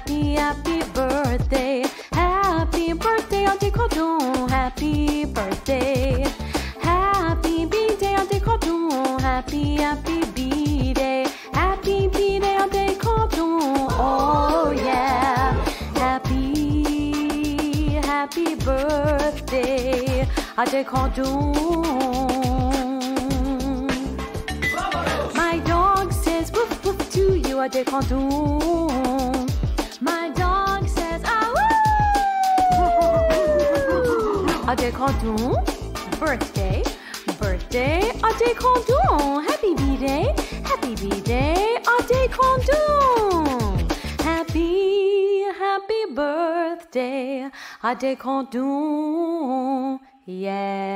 happy, happy birthday. Happy birthday, Adelodun. Happy birthday. Happy B-day, Adelodun. Happy, happy B-day. Happy B-day, Adelodun. Oh yeah. Happy, happy birthday, Adelodun. My dog says woof woof to you, Adelodun. My dog says ah woo. Adelodun, birthday, birthday, Adelodun. Happy B-day, happy B-day, Adelodun. Happy, happy birthday, Adelodun. Yeah.